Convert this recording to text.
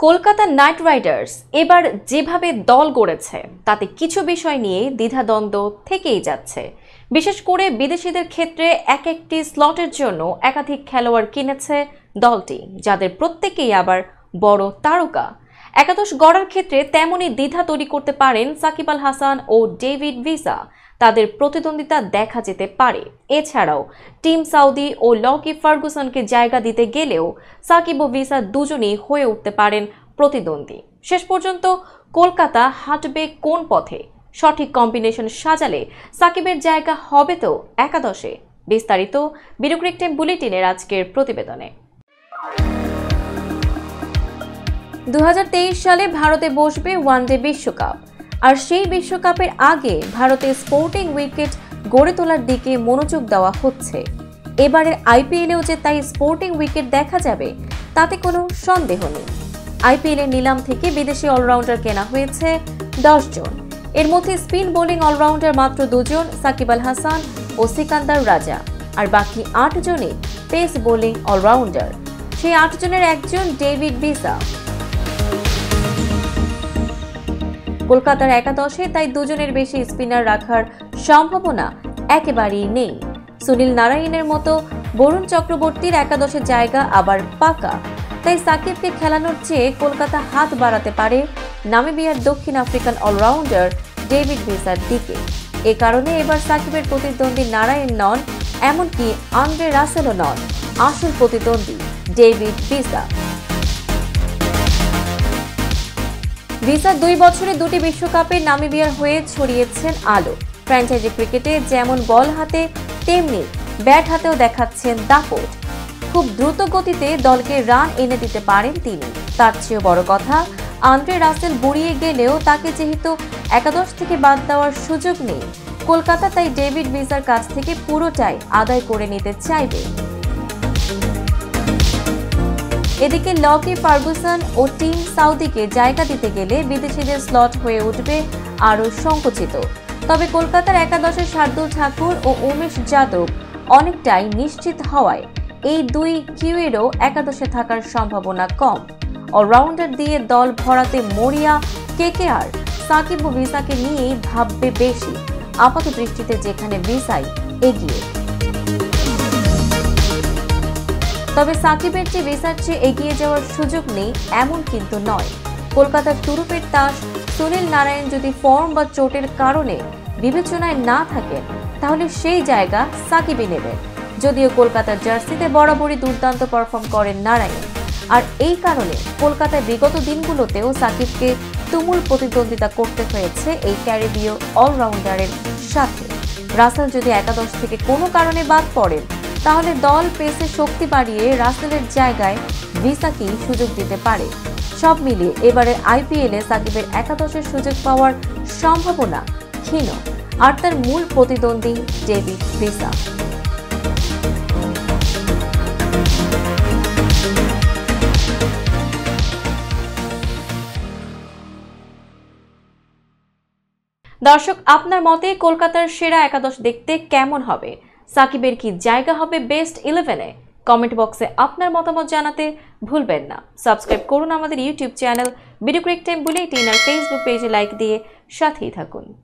Kolkata night Riders এবার যেভাবে দল গড়েছে তাতে কিছু বিষয় নিয়ে দ্বিধাদ্বন্দ্ব থেকেই যাচ্ছে। বিশেষ করে বিদেশিদের ক্ষেত্রে এক একটি স্লটের জন্য একাধিক খেলোয়াড় কিনেছে দলটি, যাদের প্রত্যেকেই আবার বড় তারকা। একাদশ গড়ার ক্ষেত্রে তেমনই দ্বিধা তৈরি করতে পারেন সাকিব আল হাসান ও ডেভিড ভিসা। তাদের প্রতিদ্বন্দ্বিতা দেখা যেতে পারে। এছাড়াও টিম সাউদি ও লকি ফার্গুসনকে জায়গা দিতে গেলেও সাকিব ও ভিসা দুজনেই হয়ে উঠতে পারেন প্রতিদ্বন্দ্বী। শেষ পর্যন্ত কলকাতা হাঁটবে কোন পথে? সঠিক কম্বিনেশন সাজালে সাকিবের জায়গা হবে তো একাদশে। বিস্তারিত ভিডিও ক্রিকেট বুলেটিনের আজকের প্রতিবেদনে। 2023 সালে ভারতে বসবে ওয়ানডে বিশ্বকাপ, আর সেই বিশ্বকাপের আগে ভারতে স্পোর্টিং উইকেট গড়ে তোলার দিকে মনোযোগ দেওয়া হচ্ছে। এবারের আইপিএলেও যে তাই স্পোর্টিং উইকেট দেখা যাবে তাতে কোনো সন্দেহ নেই। আইপিএলের নিলাম থেকে বিদেশি অলরাউন্ডার কেনা হয়েছে 10 জন। এর মধ্যে স্পিন বোলিং অলরাউন্ডার মাত্র 2 জন, সাকিব আল হাসান ও সিকান্দার রাজা, আর বাকি 8 জনই পেস বোলিং অলরাউন্ডার। সেই 8 জনের একজন ডেভিড ভিসা। কলকাতার একাদশে তাই 2 জনের বেশি স্পিনার রাখার সম্ভাবনা একেবারেই নেই। সুনীল নারায়ণের মতো বরুণ চক্রবর্তীর একাদশে জায়গা আবার পাকা। তাই সাকিবকে খেলানোর চেয়ে কলকাতা হাত বাড়াতে পারে নামিবিয়ার দক্ষিণ আফ্রিকান অলরাউন্ডার ডেভিড ভিসার দিকে। এ কারণে এবার সাকিবের প্রতিদ্বন্দ্বী নারায়ণ নন, এমনকি আন্দ্রে রাসেলও নন, আসল প্রতিদ্বন্দ্বী ডেভিড ভিসা। ভিসা 2 বছরে 2টি বিশ্বকাপে নামিবিয়ার হয়ে ছড়িয়েছেন আলো। ফ্র্যাঞ্চাইজি ক্রিকেটে যেমন বল হাতে তেমনি ব্যাট হাতেও দেখাচ্ছেন দাপট। খুব দ্রুত গতিতে দলকে রান এনে দিতে পারেন তিনি। তার চেয়েও বড় কথা, আন্দ্রে রাসেল বুড়িয়ে গেলেও তাকে যেহেতু একাদশ থেকে বাদ দেওয়ার সুযোগ নেই, কলকাতা তাই ডেভিড ভিসার কাছ থেকে পুরোটাই আদায় করে নিতে চাইবে। এদিকে লকি ফার্গুসন ও টিম সাউদিকে জায়গা দিতে গেলে বিদেশিদের স্লট হয়ে উঠবে আরও সংকুচিত। তবে কলকাতার একাদশে শার্দুল ঠাকুর ও উমেশ যাদব অনেকটাই নিশ্চিত হওয়ায় এই 2 কিউয়েরও একাদশে থাকার সম্ভাবনা কম। অলরাউন্ডার দিয়ে দল ভরাতে মরিয়া কেকেআর সাকিব ও ভিসাকে নিয়েই ভাববে বেশি, আপাত দৃষ্টিতে যেখানে ভিসাই এগিয়ে। তবে সাকিবের চেয়ে ভিসার চেয়ে এগিয়ে যাওয়ার সুযোগ নেই এমন কিন্তু নয়। কলকাতার তুরুপের তাস সুনীল নারায়ণ যদি ফর্ম বা চোটের কারণে বিবেচনায় না থাকেন, তাহলে সেই জায়গা সাকিবই নেবেন। যদিও কলকাতার জার্সিতে বরাবরই দুর্দান্ত পারফর্ম করেন নারায়ণ, আর এই কারণে কলকাতায় বিগত দিনগুলোতেও সাকিবকে তুমুল প্রতিদ্বন্দ্বিতা করতে হয়েছে এই ক্যারিবীয় অলরাউন্ডারের সাথে। রাসেল যদি একাদশ থেকে কোনো কারণে বাদ পড়েন, তাহলে দল পেসে শক্তি বাড়িয়ে রাসেলের জায়গায় ভিসাকেই সুযোগ দিতে পারে। সব মিলিয়ে এবারে আইপিএলে সাকিবের একাদশের সুযোগ পাওয়ার সম্ভাবনা ক্ষীণ, আর তার মূল প্রতিদ্বন্দ্বী ডেভিড ভিসা। দর্শক, আপনার মতে কলকাতার সেরা একাদশ দেখতে কেমন হবে? সাকিবের কি জায়গা হবে বেস্ট 11-এ? কমেন্ট বক্সে আপনার মতামত জানাতে ভুলবেন না। সাবস্ক্রাইব করুন আমাদের YouTube channel video cricket bulletin, আর ফেসবুক পেজে লাইক দিয়ে সাথেই থাকুন।